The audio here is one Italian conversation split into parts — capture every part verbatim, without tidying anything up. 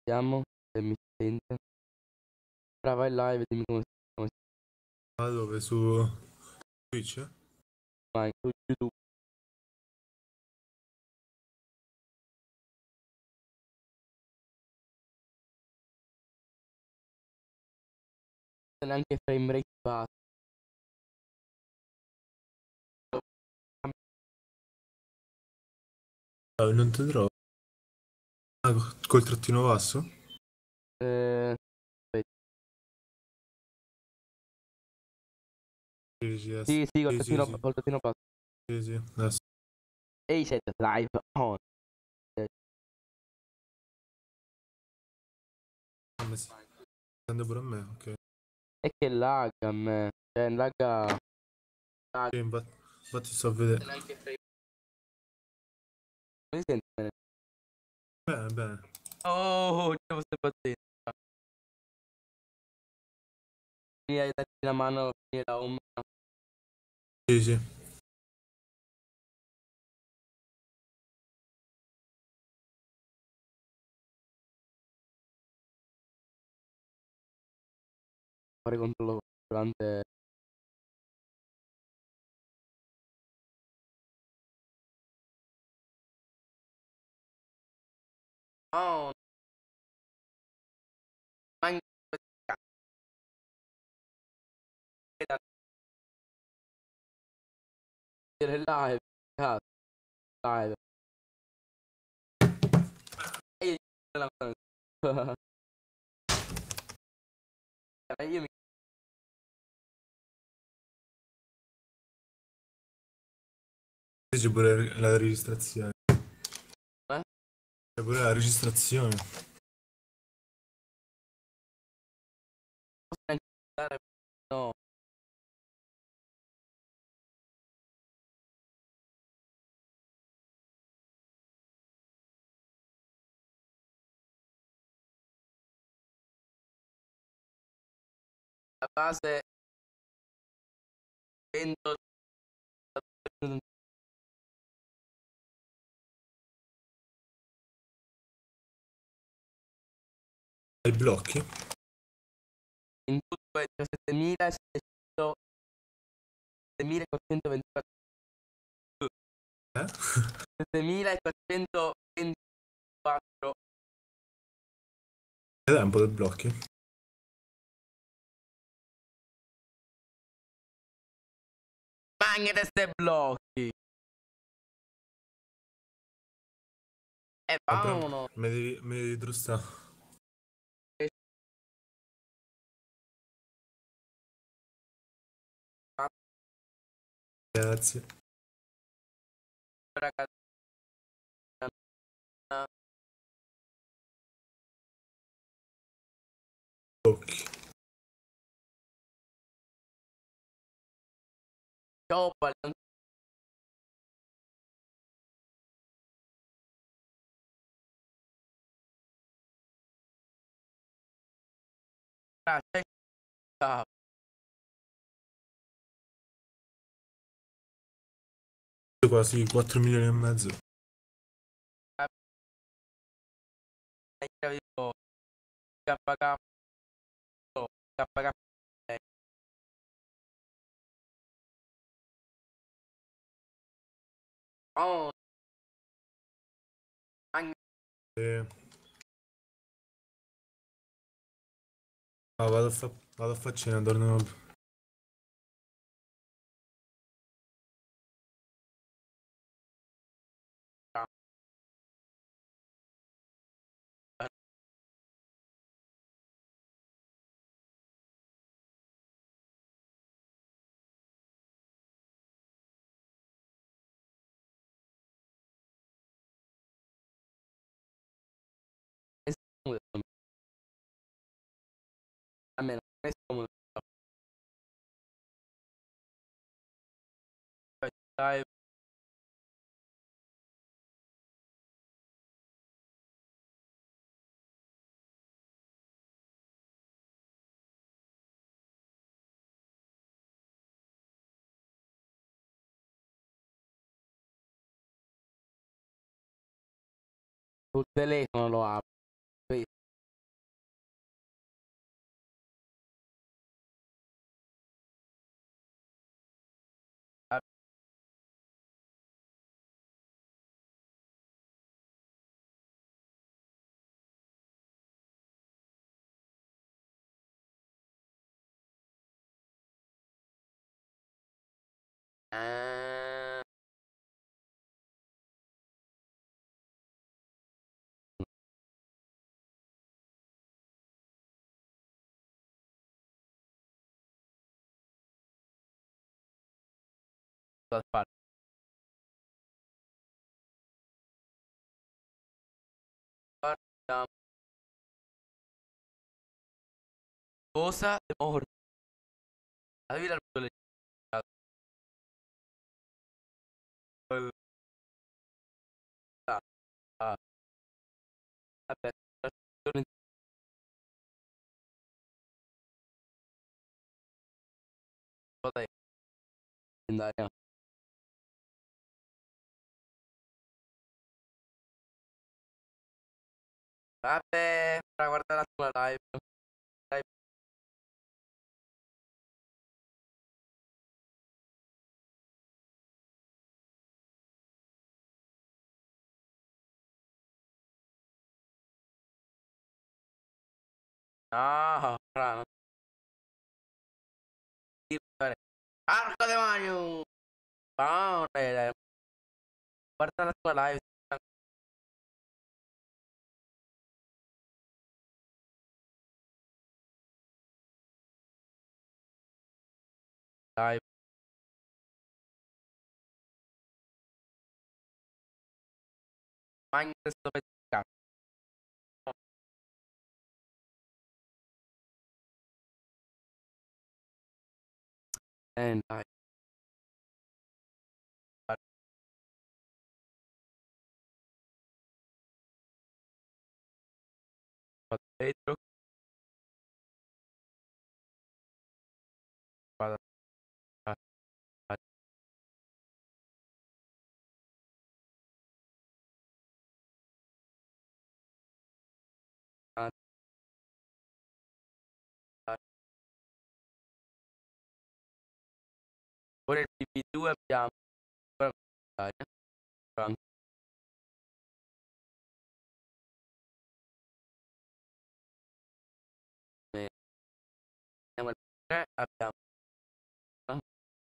Vediamo se mi sente. Ora vai live e dimmi come, come Ah, dove? Su Twitch? vai su YouTube. Neanche frame rate basso. Ah, non ti trovo. Ah, col trattino basso? Eh, aspetta. Sì, sì, adesso. Sì, sì, col Sì, sì, trattino, sì. col trattino basso. Sì, sì, adesso. E i set live on. Eh, Ah, ma sì. Prende pure a me, ok. E che lagga a me. Cioè, lagga. Lagga. Sì, infatti, infatti sto a vedere. Neanche frame. Non si sente bene. Bene, bene. Oh, ce lo stai battendo. Mi hai dato la mano a finire la home. Sì, sì. Fare controllo durante. Oh, ma in live. Cazzo, live. E io la io mi Sì, c'è pure la registrazione. eh? C'è pure la registrazione. Posso neanche andare. No. La base cento Ai blocchi? in tutto è settemila settemila quattrocentoventiquattro Eh? settemilaquattrocentoventiquattro È tempo dei blocchi? magna di ste blocchi e Ah, però vanno mi devi, mi devi trusta. Grazie. ragazzi Blocchi. ciao ballo ciao Quasi quattro milioni e mezzo. K K K K oh magna E... Ah, vado a fa... vado a far cena, torno. è scomodo a me non è scomodo live sul telefono lo apro Ah, da fare. Guardiamo. Cosa è morto? La vita del ah, vabbè, potrei andare. Vabbè, ora guarda un attimo la live. Dai, no, bravo. Arco demonio! No, dai, dai. Guarda la tua live. Live. Magna questo pezzo di cazzo. Eh, dai. Vado dentro. Vado. Vado. Vado. Vado. Vado. Ora il P V due abbiamo. Ora dai, eh. Però anche andiamo al tre abbiamo. eh,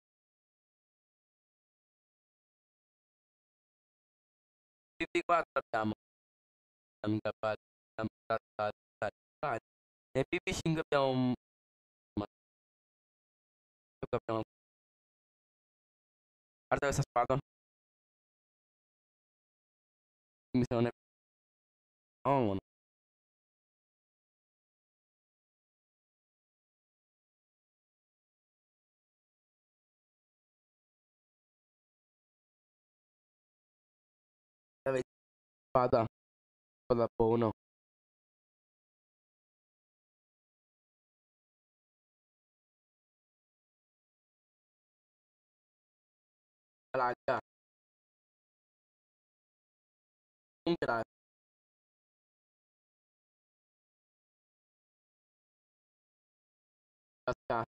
P V quattro abbiamo. Abbiamo cavalli. Abbiamo trattati. Vai. Nel P V cinque abbiamo un. Ma ecco abbiamo. Guarda questa spada. Mi sono. Oh, no. Dove spada. Spada buono. Raga. Comunque dai. Casca.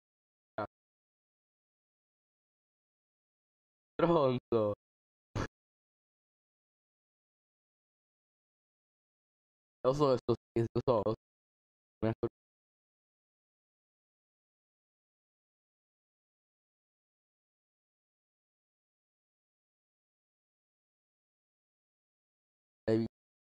Stronzo. Lo so che sto scherzando, lo so. Non è colpa mia.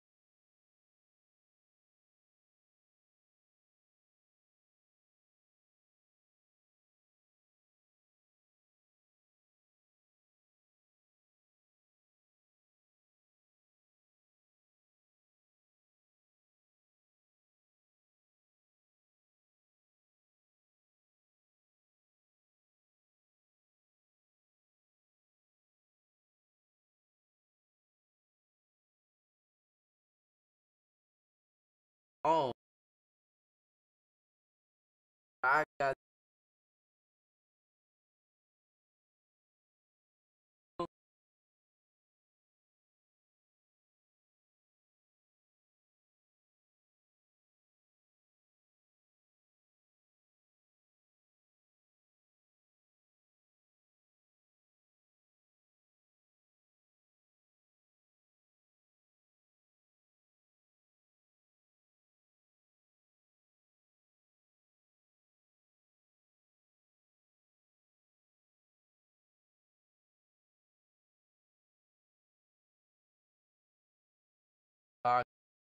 Oh, raga. Ah,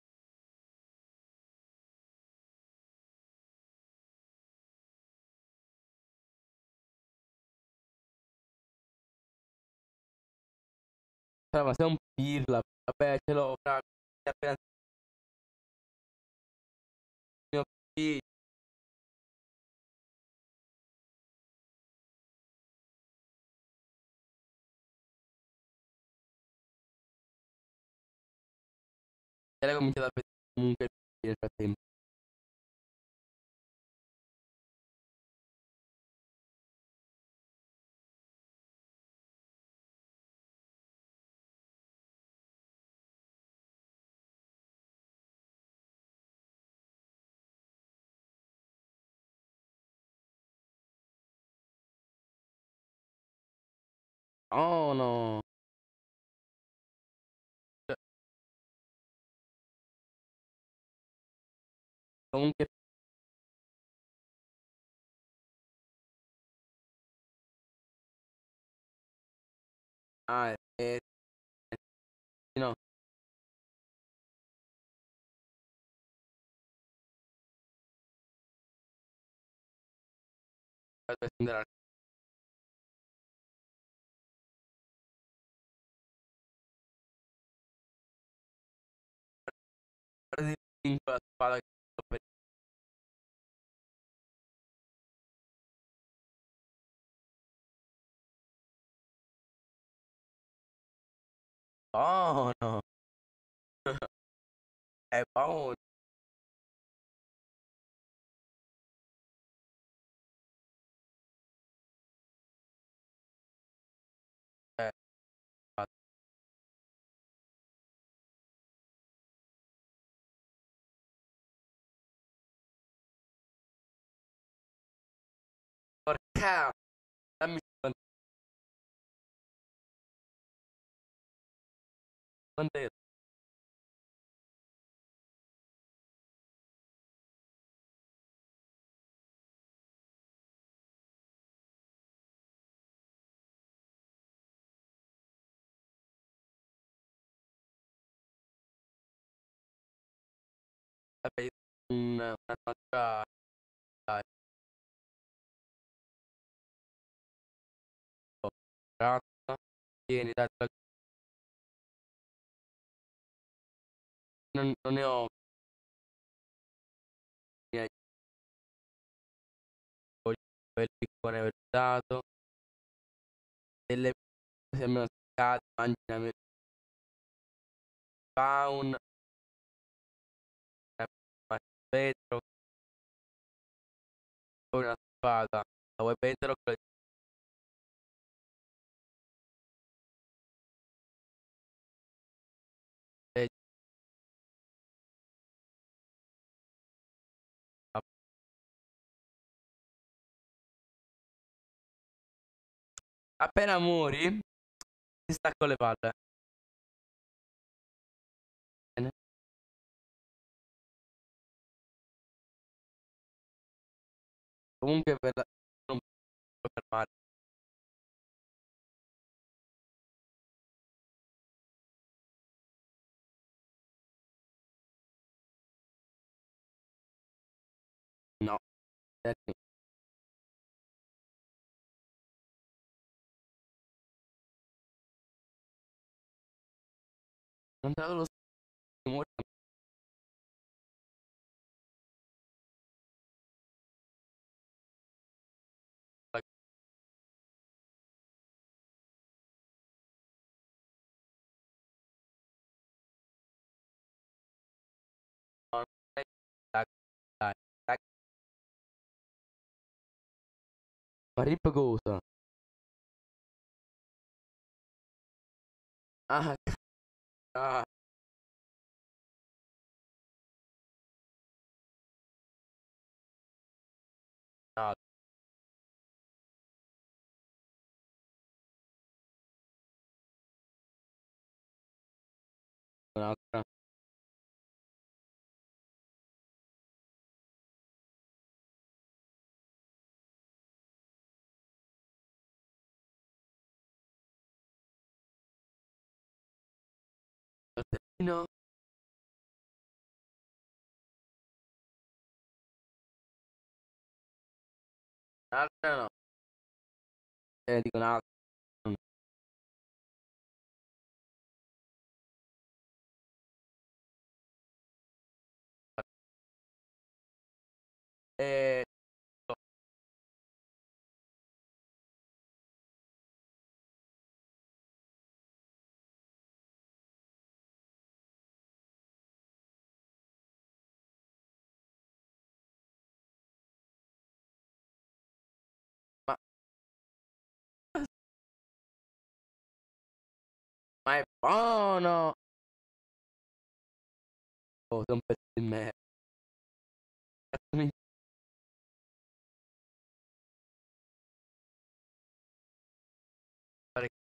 ma sei un pirla. Vabbè, ce l'ho, fra. Mi appena mio figlio. E lei comincia a vedere comunque nel frattempo. Oh no. Cioè, comunque, ah, è, è, no, per andare a prendere in quella spada che sto per. Oh no. È buono. Eh, porca, dammi quant'era. Vabbè, un, una nostra, dai, ragazza, vieni, dai, tra- non, non ne ho niente, quel piccone aver dato, delle cose sembrano staccate, mangi una pound, una vetro, poi una spada, la vuoi prendere o quella di te? Appena muori, ti stacco le palle. Bene? Comunque per la... non puoi fermare. No, Danny, non te lo so, muori. Dai, dai, dai. Ma rip cosa? Ah, ah, no, un'altra. Tortellino, Un'altra no. Eh, dico un'altra. Mm. Eh, ma, ma è buono! Oh, sei un pezzo di merda. Cazzo mi- fare-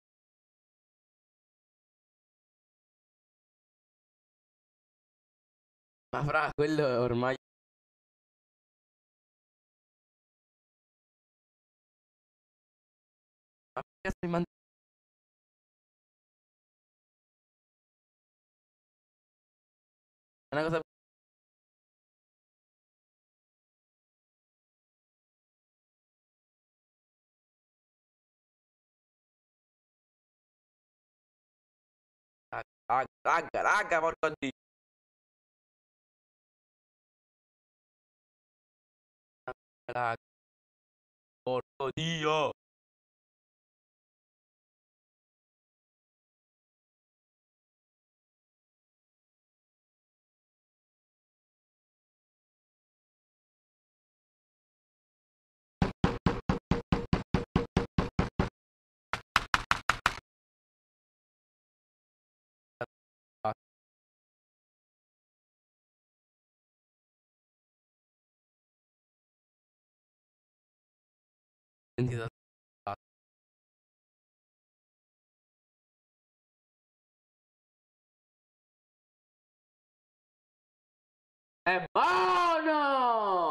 Ma fra, quello è ormai... Ma che cazzo mi mandi? È una cosa... Raga, raga, raga, porco Dio. Raga, porco Dio. Ah, sentito. È buono!